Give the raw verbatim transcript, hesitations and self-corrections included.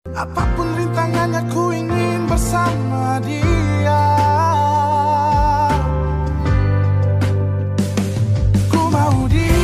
Apapun rintangannya ku ingin bersama dia. Ku mau dia.